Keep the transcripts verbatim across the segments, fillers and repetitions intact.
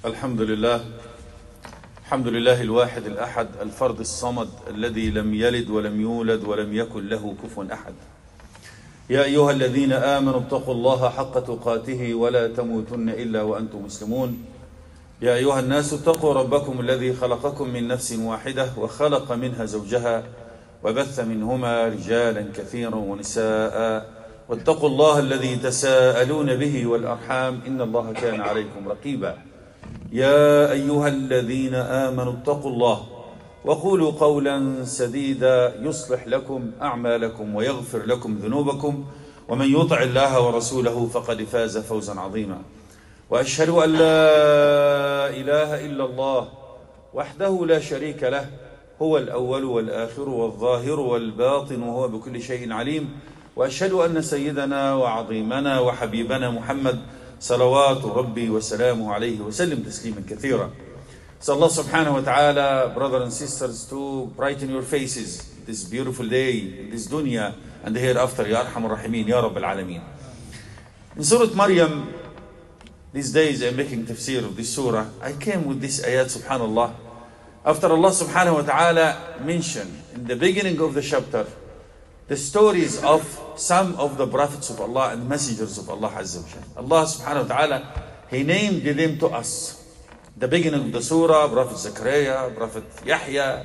الحمد لله الحمد لله الواحد الأحد الفرد الصمد الذي لم يلد ولم يولد ولم يكن له كفوا أحد. يا أيها الذين آمنوا اتقوا الله حق تقاته ولا تموتن إلا وأنتم مسلمون. يا أيها الناس اتقوا ربكم الذي خلقكم من نفس واحدة وخلق منها زوجها وبث منهما رجالا كثيرا ونساء واتقوا الله الذي تساءلون به والأرحام إن الله كان عليكم رقيبا. يا أيها الذين آمنوا اتقوا الله وقولوا قولا سديدا يصلح لكم أعمالكم ويغفر لكم ذنوبكم ومن يطع الله ورسوله فقد فاز فوزا عظيما. وأشهد أن لا إله إلا الله وحده لا شريك له هو الأول والآخر والظاهر والباطن وهو بكل شيء عليم. وأشهد أن سيدنا وعظيمنا وحبيبنا محمد صلوات ربي وسلامه عليه وسلم تسليما كثيرا. So Allah subhanahu wa ta'ala, brothers and sisters, to brighten your faces this beautiful day, this dunya and the hereafter, Ya Arhamar Rahimin, Ya Rabbil Alameen. In Surah Maryam, these days I'm making tafsir of this surah. I came with this ayat, subhanallah. After Allah subhanahu wa ta'ala mentioned in the beginning of the chapter the stories of some of the prophets of Allah and messengers of Allah Azza wa Jalla. Allah subhanahu wa ta'ala, He named them to us. The beginning of the surah, Prophet Zakaria, Prophet Yahya,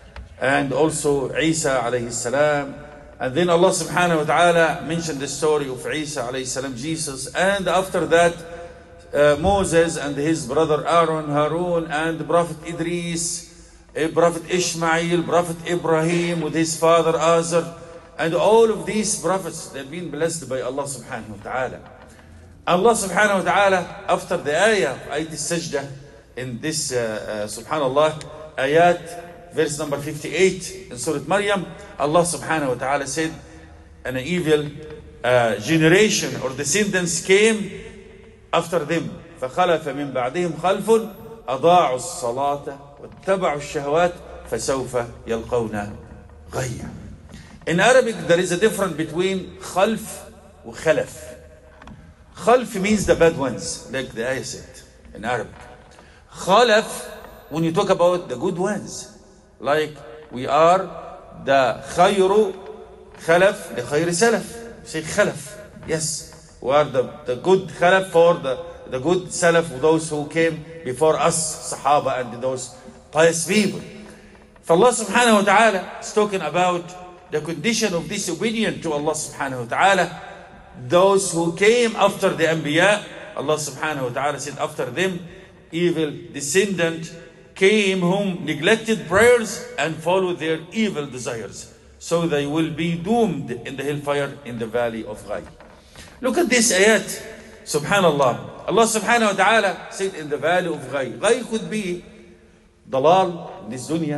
and also Isa alayhi salam. And then Allah subhanahu wa ta'ala mentioned the story of Isa alayhi salam, Jesus. And after that, uh, Moses and his brother Aaron, Harun, and Prophet Idris, uh, Prophet Ishmael, Prophet Ibrahim with his father Azar. And all of these prophets, they've been blessed by Allah subhanahu wa ta'ala. Allah subhanahu wa ta'ala, after the ayah of Ayat al-Sajdah, in this, uh, uh, subhanallah, ayat, verse number fifty-eight in Surah Maryam, Allah subhanahu wa ta'ala said, an evil uh, generation or descendants came after them. فَخَلَفَ مِنْ بَعْدِهِمْ خَلْفٌ أَضَاعُوا الصَّلَاةَ وَاتَّبَعُوا الشَّهَوَاتِ فَسَوْفَ يَلْقَوْنَ غَيًّا. In Arabic, there is a difference between khalf and khalaf. Khalf means the bad ones, like the ayah said in Arabic. Khalaf, when you talk about the good ones, like we are the khayru khalaf li khayri salaf. You say khalaf. Yes, we are the, the good khalaf for the, the good salaf, those who came before us, Sahaba and those pious people. For Allah subhanahu wa ta'ala is talking about the condition of disobedience to Allah subhanahu wa ta'ala. Those who came after the Anbiya, Allah subhanahu wa ta'ala said after them, evil descendant came whom neglected prayers and followed their evil desires. So they will be doomed in the hellfire in the valley of Ghai. Look at this ayat, subhanallah. Allah subhanahu wa ta'ala said in the valley of Ghai. Ghai could be dalal in this dunya,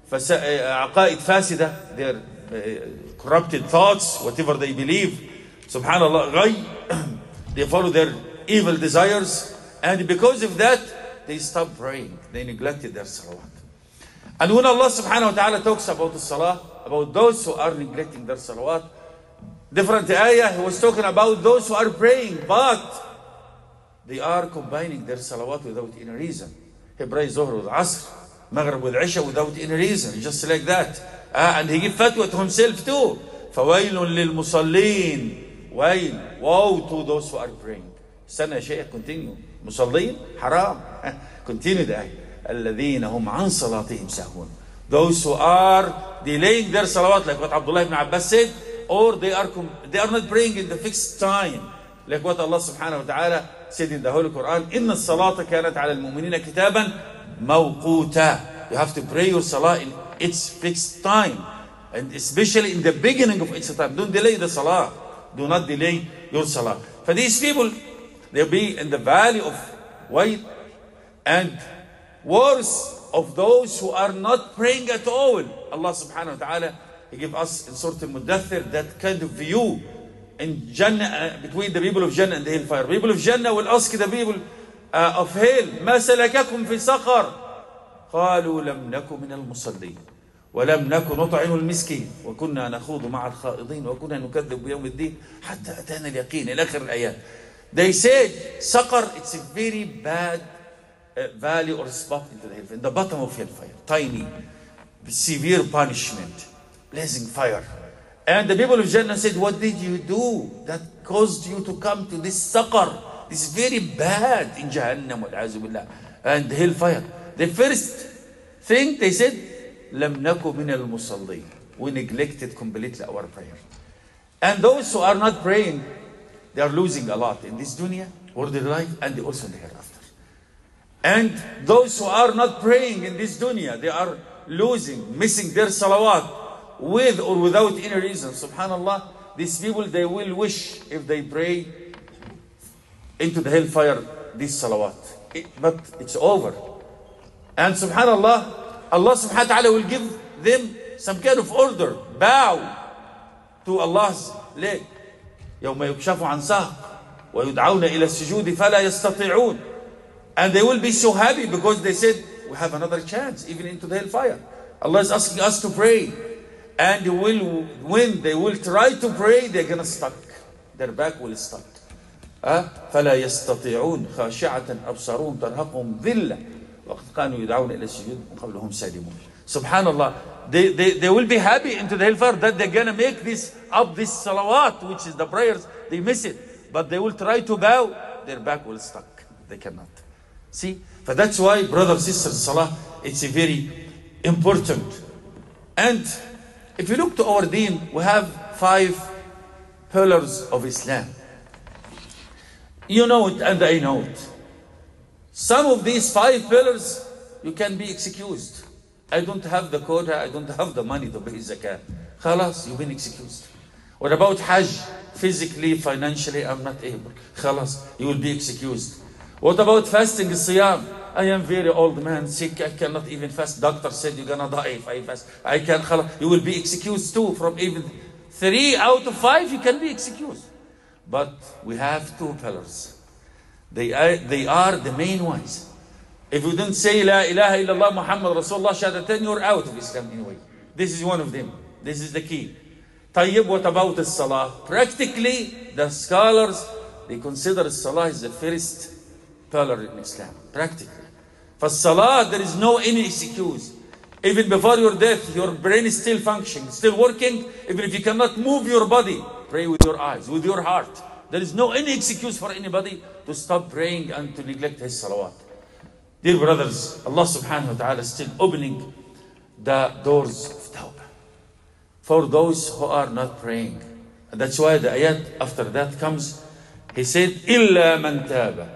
aqaid fasida, their Uh, corrupted thoughts, whatever they believe, subhanallah, they follow their evil desires, and because of that they stopped praying, they neglected their salawat. And when Allah subhanahu wa ta'ala talks about the salah, about those who are neglecting their salawat, different ayah, He was talking about those who are praying but they are combining their salawat without any reason. He prays Zuhr with Asr, Maghrib with Isha without any reason, just like that. Uh, and he gave fatwa to himself too. فَوَيْلٌ لِلْمُصَلِّينَ وَيْلٌ, woe to those who are praying. استنى يا شيخ, continue. مصلين حرام. Continue the ayah. الَّذِينَ هُمْ عَنْ صَلَاتِهِمْ سَهُونَ. Those who are delaying their salawat, like what Abdullah ibn Abbas said, or they are, they are not praying in the fixed time. Like what Allah subhanahu wa ta'ala said in the Holy Quran, إِنَّ الصَّلَاةَ كَانَتْ عَلَى الْمُؤْمِنِينَ كِتَابًا مَوْقُوتًا. You have to pray your salah in its fixed time, and especially in the beginning of its time. Don't delay the salah. Do not delay your salah. For these people, they'll be in the valley of white, and worse of those who are not praying at all. Allah subhanahu wa ta'ala, He gave us in Surah Al-Muddathir that kind of view in Jannah, uh, between the people of Jannah and the hellfire. People of Jannah will ask the people uh, of hell, مَا سَلَكَكُمْ فِي سَقَرٍ قالوا لم نكن من المصلين ولم نكن نطعم المسكين وكنا نخوض مع الخائضين وكنا نكذب بيوم الدين حتى أتانا اليقين إلى آخر الآيات. They said Saqar, it's a very bad uh, valley or spot into the hellfire, in the bottom of hellfire, tiny, severe punishment, blazing fire. And the people of Jannah said, what did you do that caused you to come to this saqar? This is very bad in Jahannam, wal-'azu billah, and hellfire. The first thing they said, لَمْ نَكُ مِنَ الْمُصَلِّينَ. We neglected completely our prayer. And those who are not praying, they are losing a lot in this dunya, worldly life, and also in the hereafter. And those who are not praying in this dunya, they are losing, missing their salawat, with or without any reason. Subhanallah, these people, they will wish if they pray into the hellfire, this salawat. It, but it's over. And subhanallah, Allah subhanahu wa ta'ala will give them some kind of order. Bow to Allah's leg. يوم يكشف عن ساق ويدعون إلى السجود فلا يستطيعون. And they will be so happy because they said, we have another chance, even into the hellfire. Allah is asking us to pray. And they will, when they will try to pray, they're going to stuck. Their back will stuck. أه؟ فلا يستطيعون خاشعة أبصارهم ترهقهم ذلة وقد كانوا يدعون إلى السجود من قبلهم سالمون. Subhanallah, they, they, they will be happy into the hellfire that they're going to make this up, this salawat, which is the prayers, they miss it. But they will try to bow, their back will stuck. They cannot. See? So that's why, brothers, sisters, salah, it's a very important. And if you look to our deen, we have five pillars of Islam. You know it and I know it. Some of these five pillars, you can be excused. I don't have the quota, I don't have the money to pay zakat. Khalas, you've been excused. What about Hajj? Physically, financially, I'm not able. Khalas, you will be excused. What about fasting, Siyam? I am very old man, sick, I cannot even fast. Doctor said you're gonna die if I fast. I can't, khalas. You will be excused too. From even three out of five, you can be excused. But we have two pillars. They are, they are the main ones. If you don't say La ilaha illallah Muhammad Rasulullah Shahadatan, you're out of Islam anyway. This is one of them. This is the key. Tayyib, what about the Salah? Practically, the scholars, they consider Salah is the first pillar in Islam. Practically. For Salah, there is no any excuse. Even before your death, your brain is still functioning, still working. Even if you cannot move your body, pray with your eyes, with your heart. There is no any excuse for anybody to stop praying and to neglect his salawat. Dear brothers, Allah subhanahu wa ta'ala is still opening the doors of tawbah for those who are not praying. And that's why the ayat after that comes. He said, إِلَّا مَنْ تَابَ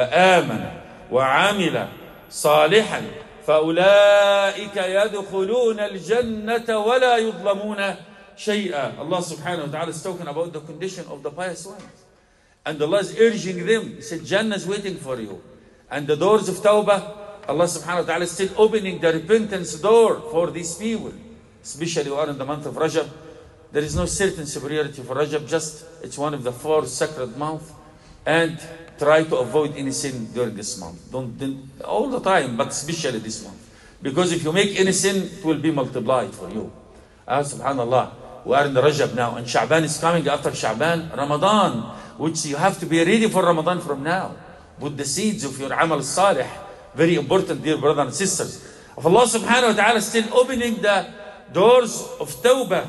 وَآمَنَ وَعَمِلَ صَالِحًا فَأُولَٰئِكَ يَدْخُلُونَ الْجَنَّةَ وَلَا يُظْلَمُونَ شَيْئًا. Allah subhanahu wa ta'ala is talking about the condition of the pious ones. And Allah is urging them. He said, Jannah is waiting for you. And the doors of Tawbah, Allah subhanahu wa ta'ala is still opening the repentance door for these people. Especially we are in the month of Rajab. There is no certain superiority for Rajab, just it's one of the four sacred months. And try to avoid any sin during this month. Don't, don't all the time, but especially this month. Because if you make any sin, it will be multiplied for you. Ah, subhanallah. We are in the Rajab now, and Sha'ban is coming after Sha'ban, Ramadan, which you have to be ready for Ramadan from now. Put the seeds of your amal salih. Very important, dear brothers and sisters. Of Allah subhanahu wa ta'ala still opening the doors of tawbah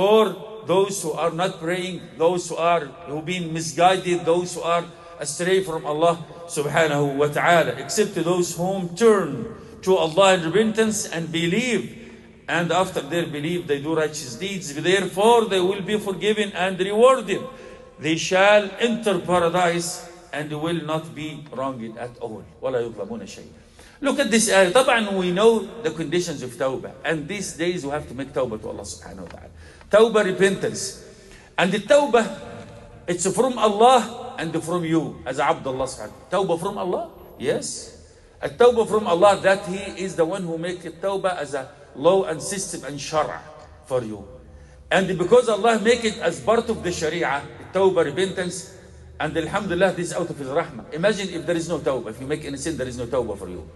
for those who are not praying, those who are who been misguided, those who are astray from Allah subhanahu wa ta'ala, except to those whom turn to Allah in repentance and believe. And after their belief, they do righteous deeds. Therefore, they will be forgiven and rewarded. They shall enter paradise and will not be wronged at all. وَلَا يُظْلَمُونَ شَيْئًا. Look at this ayah. طبعا we know the conditions of tawbah. And these days we have to make tawbah to Allah subhanahu wa ta'ala. Tawbah, repentance. And the tawbah, it's from Allah and from you as Abdullah subhanahu wa ta'ala. Tawbah from Allah? Yes. A tawbah from Allah, that He is the one who makes it tawbah as a law and system and shara for you. And because Allah make it as part of the sharia, tawbah, repentance, and alhamdulillah, this is out of His rahmah. Imagine if there is no tawbah. If you make any sin, there is no tawbah for you.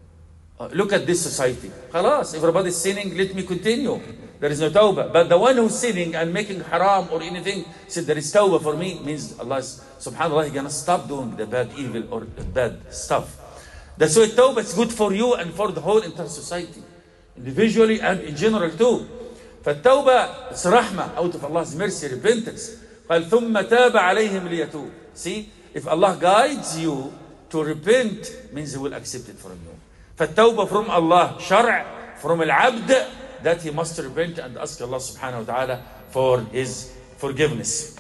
Uh, look at this society. Khalas, everybody is sinning, let me continue. There is no tawbah. But the one who's sinning and making haram or anything, said there is tawbah for me, means Allah is, subhanAllah, He's going to stop doing the bad, evil or the bad stuff. That's why Tawbah is good for you and for the whole entire society, individually and in general too. فالتوبة is rahmah, out of Allah's mercy, repentance. قال ثم تاب عليهم ليتوب. See, if Allah guides you to repent, means He will accept it from you. فالتوبة from Allah, شرع from العبد, that he must repent and ask Allah subhanahu wa ta'ala for His forgiveness.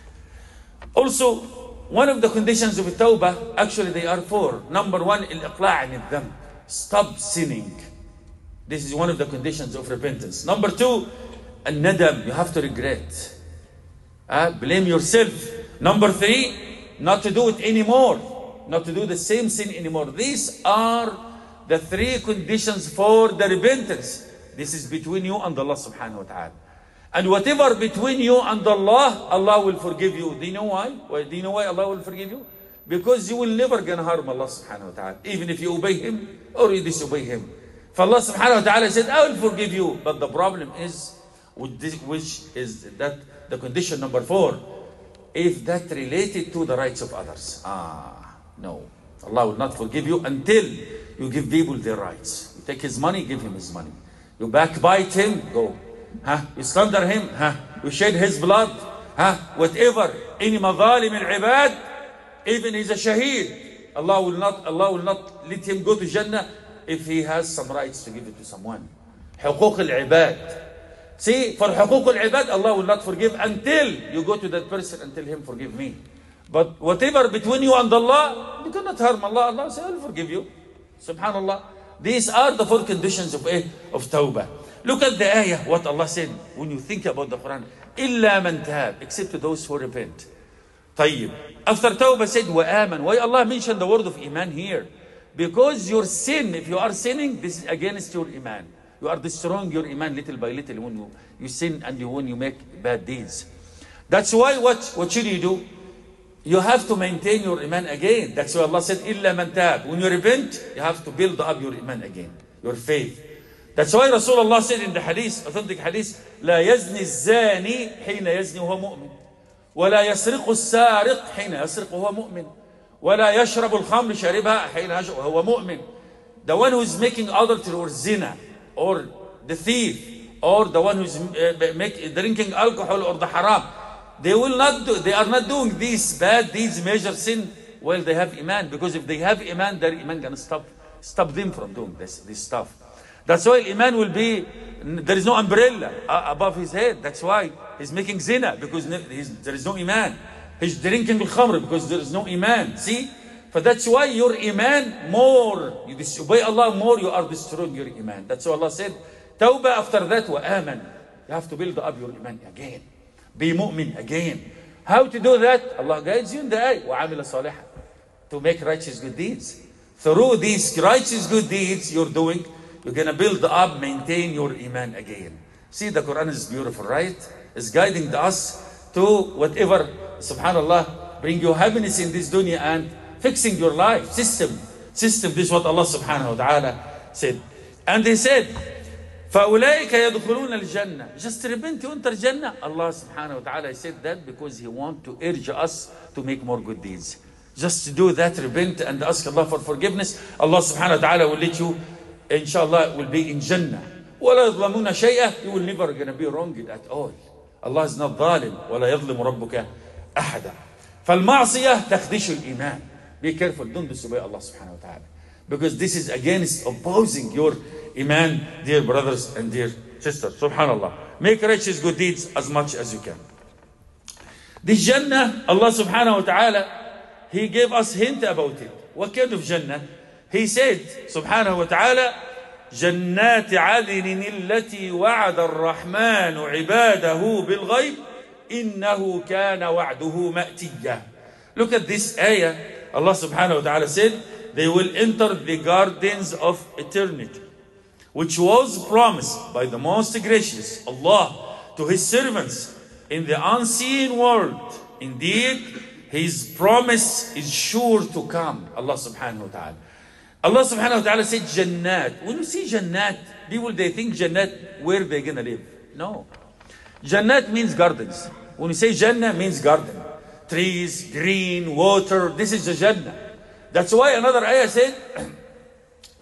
Also, one of the conditions of tawbah, actually they are four. Number one, al-iqla' an al-dhanb. Stop sinning. This is one of the conditions of repentance. Number two, al-nadam. You have to regret. Uh, blame yourself. Number three, not to do it anymore. Not to do the same sin anymore. These are the three conditions for the repentance. This is between you and Allah subhanahu wa ta'ala. And whatever between you and Allah, Allah will forgive you. Do you know why? Why? Do you know why Allah will forgive you? Because you will never gonna harm Allah subhanahu wa ta'ala, even if you obey Him or you disobey Him. For Allah subhanahu wa ta'ala said, I will forgive you. But the problem is, which is that the condition number four, if that related to the rights of others. Ah, no. Allah will not forgive you until you give people their rights. You take his money, give him his money. You backbite him, go. Huh? You slander him, huh? You shed his blood, huh? Whatever. Any madhalim al-ibad, even he's a shaheed, Allah will not, Allah will not let him go to Jannah if he has some rights to give it to someone. Huquq al-ibad. See, for huquq al-ibad, Allah will not forgive until you go to that person and tell him, forgive me. But whatever between you and Allah, you cannot harm Allah. Allah says, I will forgive you. Subhanallah. These are the four conditions of, eh, of tawbah. Look at the ayah, what Allah said when you think about the Quran. إِلَّا مَنْ تَابَ, except to those who repent. طيب. After tawbah said, وَآمَنْ. Why Allah mentioned the word of iman here? Because your sin, if you are sinning, this is against your iman. You are destroying your iman little by little when you, you sin and you, when you make bad deeds. That's why what, what should you do? You have to maintain your iman again. That's why Allah said, إِلَّا مَنْ تَابَ. When you repent, you have to build up your iman again, your faith. That's why Rasulullah said in the hadith, authentic hadith, لا يزني الزاني حين يزني وهو مؤمن ولا يسرق السارق حين يسرق وهو مؤمن ولا يشرب الخمر شاربها حين يشرب وهو مؤمن. The one who is making adultery or zina, or the thief, or the one who is uh, make, drinking alcohol or the haram, they will not do, they are not doing these bad deeds, major sin, while they have iman. Because if they have iman, their iman can stop stop them from doing this, this stuff. That's why iman will be, there is no umbrella above his head. That's why he's making zina, because there is no iman. He's drinking al-khamr because there is no iman. See? But that's why your iman more, you disobey Allah more, you are destroying your iman. That's why Allah said, tawbah after that, wa aman. You have to build up your iman again. Be mu'min again. How to do that? Allah guides you in the ayah. وَعَمِلَ صَالِحًا. To make righteous good deeds. Through these righteous good deeds you're doing, you're going to build up, maintain your iman again. See, the Quran is beautiful, right? It's guiding us to whatever, subhanallah, bring you happiness in this dunya and fixing your life. System. System. This is what Allah subhanahu wa ta'ala said. And He said, فَأُولَٰئِكَ يَدْخُلُونَ الْجَنَّةِ. Just repent, you enter Jannah. Allah subhanahu wa ta'ala said that because He wants to urge us to make more good deeds. Just to do that, repent and ask Allah for forgiveness. Allah subhanahu wa ta'ala will let you, inshallah, will be in Jannah. وَلَا يَظْلَمُونَ شَيْئًا. You will never going to be wronged at all. Allah is not ظالم. وَلَا يَظْلِمُ رَبُّكَ أَحَدًا. فَالْمَعْصِيَةِ تَخْدِشُ الْإِيمَانِ. Be careful, don't disobey Allah subhanahu wa ta'ala. Because this is against opposing your iman, dear brothers and dear sisters. Subhanallah. Make righteous good deeds as much as you can. This Jannah, Allah subhanahu wa ta'ala, He gave us hint about it. What kind of Jannah? He said, subhanahu wa ta'ala, جنات عدن التي وعد الرحمن عباده بالغيب إنه كان وعده مأتيا. Look at this ayah. Allah subhanahu wa ta'ala said, they will enter the gardens of eternity, which was promised by the most gracious Allah to His servants in the unseen world. Indeed, His promise is sure to come. Allah subhanahu wa ta'ala. Allah subhanahu wa ta'ala said Jannat. When you see Jannat, people they think Jannat, where they gonna live. No. Jannat means gardens. When you say Jannah, means garden. Trees, green, water. This is the Jannah. That's why another ayah said,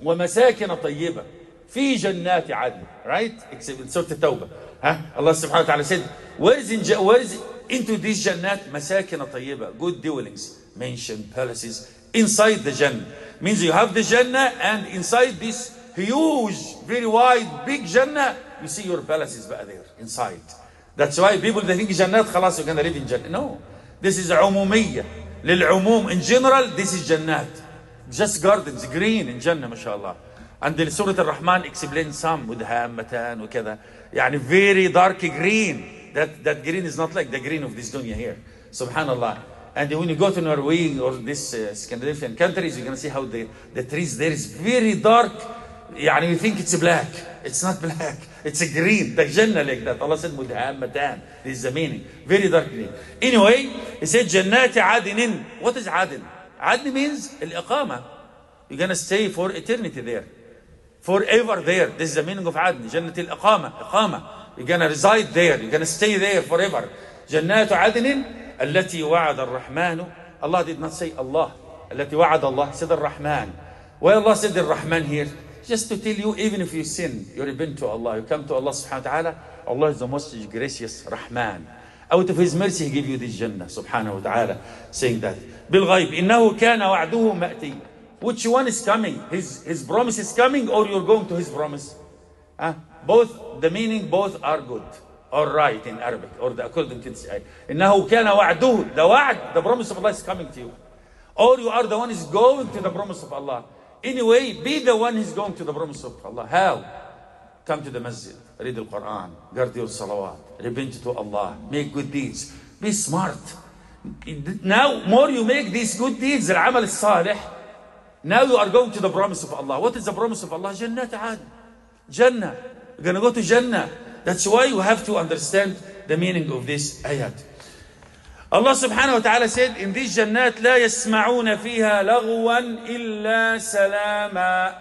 ومساكن طيبة في جنات عدن. Right? سورة التوبة. ها الله سبحانه وتعالى said, where is, in, where is into this جنات مساكن طيبة, good dwellings, mansion, palaces inside the Jannah. Means you have the Jannah, and inside this huge, very wide, big Jannah, you see your palaces back there inside. That's why people they think Jannat خلاص you're gonna live in Jannah. No, this is عمومية للعموم. In general, this is Jannat, just gardens, green in Jannah ما شاء الله. And سورة الرحمن explains some with هامتان وكذا, يعني very dark green. That that green is not like the green of this dunya here. Subhanallah. And when you go to Norway or this uh, Scandinavian countries, you're gonna see how the the trees there is very dark. يعني you think it's black. It's not black. It's a green. The Jannah like that. Allah said مدهامتان. This is the meaning. Very dark green. Anyway, He said جنات عدن. What is عدن? عدن means الإقامة. You're gonna stay for eternity there, forever there. This is the meaning of عدن. جنة الإقامة. إقامة. You're gonna reside there. You're gonna stay there forever. جنات عدن التي وعد الرحمن. Allah did not say Allah. التي وعد الله. He said الرحمن. Why Allah said الرحمن here? Just to tell you, even if you sin, you repent to Allah, you come to Allah subhanahu wa ta'ala, Allah is the most gracious Rahman. Out of His mercy, He gave you this Jannah subhanahu wa ta'ala, saying that. بالغيب إنه كان وعده مأتي. Which one is coming? His, his promise is coming, or you're going to His promise? Huh? Both, the meaning, both are good. Or right in Arabic, or the, according to this ayah. إنه كان وعده, the wa'd, the promise of Allah is coming to you. Or you are the one who is going to the promise of Allah. Anyway, be the one who's going to the promise of Allah. How? Come to the masjid, read the Quran, guard your salawat, repent to Allah, make good deeds. Be smart. Now, more you make these good deeds, al-amal al-salih, now you are going to the promise of Allah. What is the promise of Allah? Jannah ta'ad. Jannah. You're going to go to Jannah. That's why you have to understand the meaning of this ayat. Allah subhanahu wa ta'ala said, in these jannat لا يسمعون فيها لغوا إلا سلاما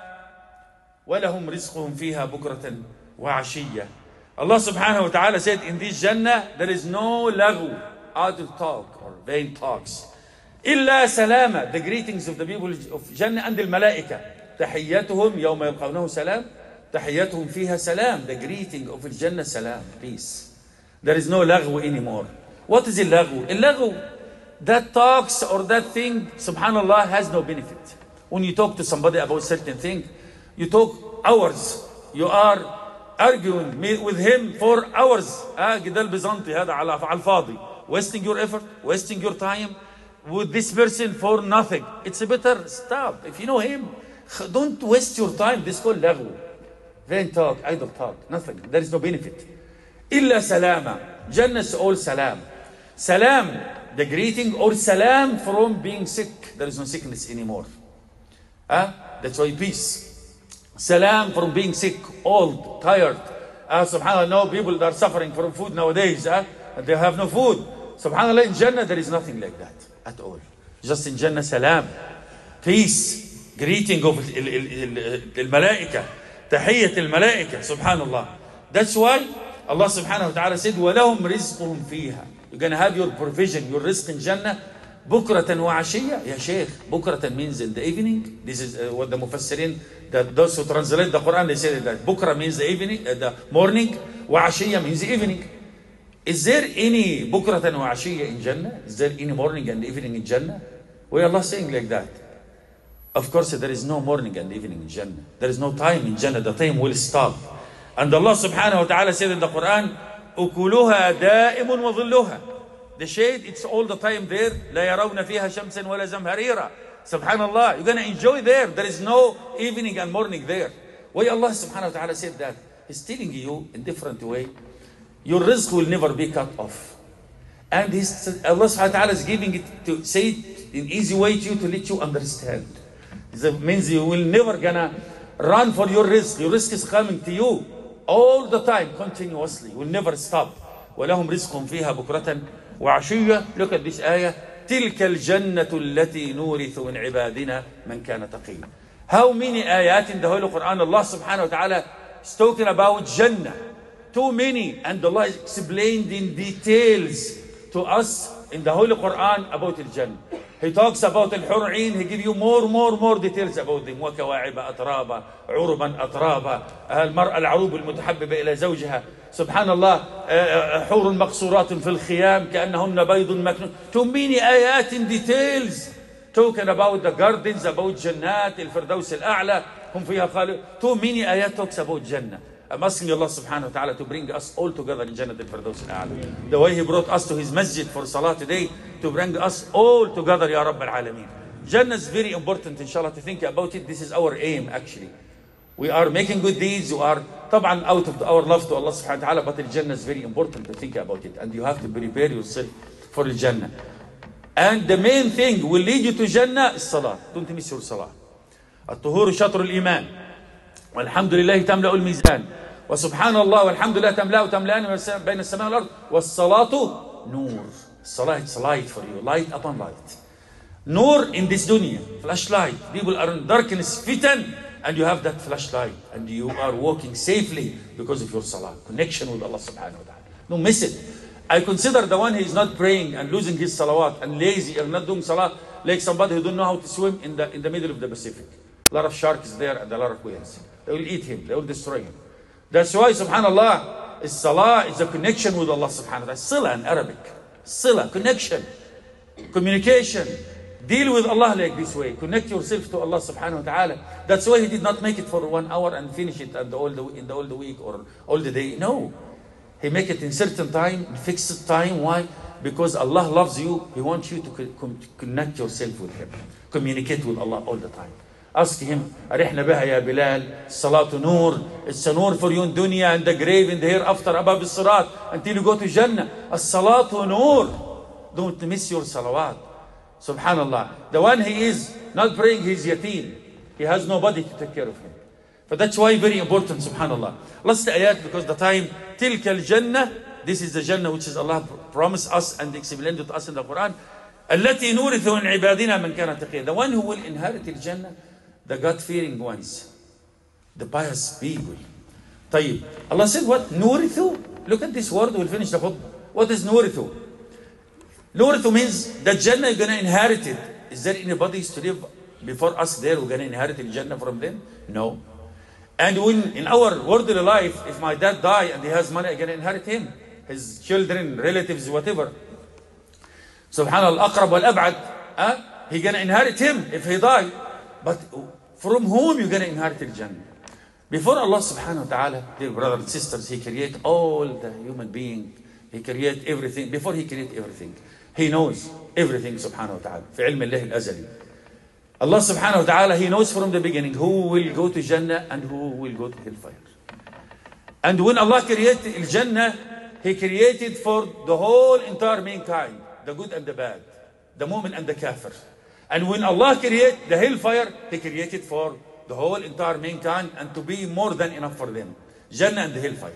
ولهم رزقهم فيها بكرة وعشية. Allah subhanahu wa ta'ala said, in this jannah there is no laghu, idle talk or vain talks. إلا سلاما, the greetings of the people of Jannah and the malaika. تحياتهم يوم يلقونه سلام. تحياتهم فيها سلام. The greeting of Jannah salam, peace. There is no laghu anymore. What is al-laghu? Al-laghu, that talks or that thing, subhanallah, has no benefit. When you talk to somebody about certain thing, you talk hours. You are arguing with him for hours. Ah, جدال بيزنطي هذا على على الفاضي. Wasting your effort, wasting your time with this person for nothing. It's better stop. If you know him, don't waste your time. This is called laghu. Vain talk, idle talk, nothing. There is no benefit. إلا سلاما. Jannah's all salam. Salam, the greeting, or salam from being sick. There is no sickness anymore. Ah, that's why peace. Salam from being sick, old, tired. Ah, subhanallah, no people that are suffering from food nowadays. Ah, they have no food. Subhanallah, in Jannah there is nothing like that at all. Just in Jannah, salam, peace, greeting of al-malaika, tahiyyat al-malaika. Subhanallah. That's why Allah subhanahu wa ta'ala said, وَلَهُمْ رِزْقُهُم فِيهَا. You're going to have your provision, your rizq in Jannah, بُكْرَةً وَعَشِيًّا. Ya Shaykh, بُكْرَةً means in the evening. This is uh, what the Mufassirin, that those who translate the Quran, they say that Bukra means the evening, uh, the morning, وَعَشِيًّا means the evening. Is there any بُكْرَةً وَعَشِيًّا in Jannah? Is there any morning and evening in Jannah? Why Allah saying like that? Of course, there is no morning and evening in Jannah. There is no time in Jannah. The time will stop. And Allah subhanahu wa ta'ala said in the Quran, أُكُلُهَا دَائِمٌ وَظِلُّهَا. The shade, it's all the time there. لَا يَرَوْنَ فِيهَا شَمْسًا وَلَا زَمْهَرِيرًا. Subhanallah, you're going to enjoy there. There is no evening and morning there. Why Allah subhanahu wa ta'ala said that? He's telling you in different way, your rizq will never be cut off. And he's, Allah subhanahu wa ta'ala is giving it to say it in easy way to you to let you understand. It means you will never gonna run for your rizq. Your rizq is coming to you all the time, continuously. Will never stop. وَلَهُمْ رِزْقٌ فِيهَا بُكْرَةً وَعَشِيًّا. Look at this ayah. تِلْكَ الْجَنَّةُ الَّتِي نُورِثُ مِنْ عِبَادِنَا مَنْ كَانَ تَقِيًّا. How many ayat in the Holy Quran Allah subhanahu wa ta'ala is talking about Jannah? Too many. And Allah explained in details to us in the Holy Quran about the Jannah. He talks about الحور عين. He give you more more more details about them. وكواعب أترابا عربا أترابا، المرأة العروب المتحببة إلى زوجها. سبحان الله. حور مقصورات في الخيام كأنهن بيض مكنون. Too many آيات in details talking about the gardens, about جنات الفردوس الأعلى هم فيها خالد. Too many آيات talks about جنة. I'm asking Allah subhanahu wa ta'ala to bring us all together in Jannat al-Firdaus al-A'la. The way He brought us to His masjid for salah today, to bring us all together, Ya Rabb al-Alameen. Jannah is very important, inshallah, to think about it. This is our aim, actually. We are making good deeds. We are, طبعا, out of our love to Allah subhanahu wa ta'ala, but the Jannah is very important to think about it. And you have to prepare yourself for the Jannah. And the main thing will lead you to Jannah is salah. Don't miss your salah. الطهور شطر الإيمان والحمد لله تملأ الميزان وسبحان الله والحمد لله تملأ وتملأان بين السماء والأرض والصلاة نور. الصلاة is light for you, light upon light. Nur in this dunya, flashlight. People are in darkness, fitan, and you have that flashlight, and you are walking safely because of your salah, connection with Allah subhanahu wa ta'ala. Don't miss it. I consider the one who is not praying and losing his salawat and lazy and not doing salah like somebody who don't know how to swim in the in the middle of the Pacific. A lot of sharks there and a lot of whales. They will eat him. They will destroy him. That's why, subhanallah, salah is a connection with Allah subhanahu wa ta'ala. Sila in Arabic. Sila, connection, communication. Deal with Allah like this way. Connect yourself to Allah subhanahu wa ta'ala. That's why He did not make it for one hour and finish it and all the, in the all the week or all the day. No. He make it in certain time, fixed time. Why? Because Allah loves you. He wants you to connect yourself with Him. Communicate with Allah all the time. Ask Him, أرحنا بها يا بلال, الصلاة نور. It's a nur for you in dunya and the grave in the hereafter above the sirat until you go to Jannah. الصلاة nur. Don't miss your salawat. Subhanallah. The one he is not praying, he is yateen. He has nobody to take care of him. But that's why very important, subhanallah. Last ayat because the time. تلك الجنة. This is the Jannah which is Allah promised us and explained to us in the Quran. التي نورث من عبادنا من كان تقيا. The one who will inherit the Jannah, the God-fearing ones, the pious people. طيب. Allah said what? نورث. Look at this word. We'll finish the khutbah. What is نورث? Nurithu means that Jannah you're going to inherit it. Is there anybody to live before us there who's going to inherit the Jannah from them? No. And when in our worldly life, if my dad die and he has money, I'm going to inherit him. His children, relatives, whatever. Subhanallah, al-aqrab wal-ab'ad. Uh, he's going to inherit him if he die. But from whom you're going to inherit the Jannah? Before Allah subhanahu wa ta'ala, dear brothers and sisters, He created all the human beings. He created everything. Before He created everything, He knows everything subhanahu wa ta'ala. في علم الله الأزلي. Allah subhanahu wa ta'ala, He knows from the beginning who will go to Jannah and who will go to hellfire. And when Allah created the Jannah, He created for the whole entire mankind, the good and the bad, the mu'min and the kafir. And when Allah created the hellfire, He created for the whole entire mankind and to be more than enough for them. Jannah and the hellfire.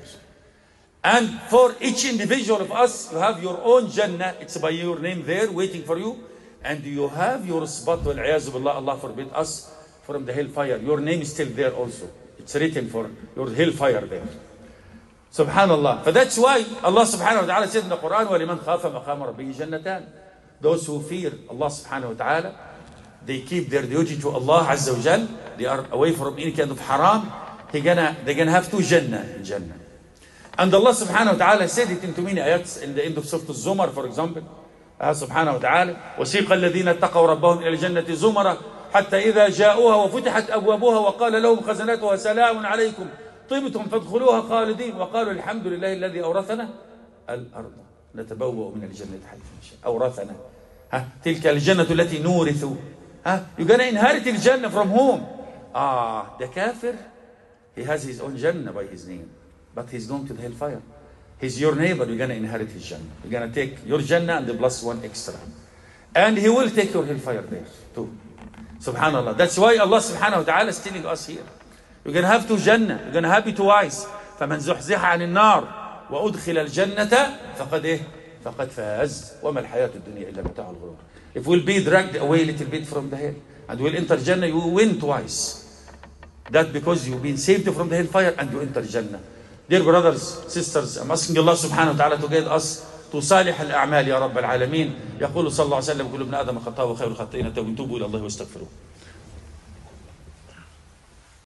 And for each individual of us, you have your own Jannah. It's by your name there waiting for you. And you have your spot, wal-'iyazu billah, Allah forbid us from the hellfire. Your name is still there also. It's written for your hellfire there. Subhanallah. So that's why Allah subhanahu wa ta'ala said in the Quran, وَلِمَنْ خَافَ مَقَامَ رَبِّهِ جَنَّتَانِ. Those who fear Allah subhanahu wa ta'ala, they keep their duty to Allah azza wa jal. They are away from any kind of haram. They're gonna, they're gonna have two Jannah in Jannah. And Allah subhanahu wa ta'ala said it in too many ayats in the end of Surah Al-Zumar, for example. Uh, subhanahu wa ta'ala. وَسِيقَ الَّذِينَ اتَّقَوْا رَبَّهُمْ إِلَى الْجَنَّةِ زُمَرًا حَتَّى إِذَا جَاءُوهَا وَفُتِحَتْ أَبْوَابُهَا وَقَالَ لَهُمْ خَزَنَتُهَا سَلَامٌ عَلَيْكُمْ طِبْتُمْ فَادْخُلُوهَا خَالِدِينَ وَقَالُوا الْحَمْدُ لِلَّهِ الَّذِي أَوْرَثَنَا الْأَرْضَ نَتَبَوَّأُ مِنَ الْجَنَّةِ حَيْثُ نَشَاءُ أَوْرَثَنَا. ها تلك الجنة التي نورث. ها you're gonna inherit the Jannah from whom? Ah, the kafir, he has his own Jannah by his name, but he's going to the hellfire. He's your neighbor, you're going to inherit his Jannah. You're going to take your Jannah and the plus one extra. And he will take your hellfire there too. Subhanallah. That's why Allah subhanahu wa ta'ala is telling us here. You're going to have two Jannah. You're going to have it twice. فَمَنْ زُحْزِحَ عَنِ النَّارِ وَأُدْخِلَ الْجَنَّةَ فَقَدْ إِهْ فَقَدْ فَازَ وَمَا الْحَيَاةُ الدُّنْيَا إِلَّا مَتَاعُ الْغُرُورِ. If we'll be dragged away a little bit from the hell and we'll enter Jannah, you will win twice. That because you've been saved from the hellfire and you enter Jannah. Dear brothers, sisters, I'm asking Allah subhanahu wa ta'ala to guide us تصالح الأعمال يا رب العالمين. يقول صلى الله عليه وسلم: كل ابن آدم خطاء وخير الخطائين التوابون، توبوا إلى الله واستغفروه.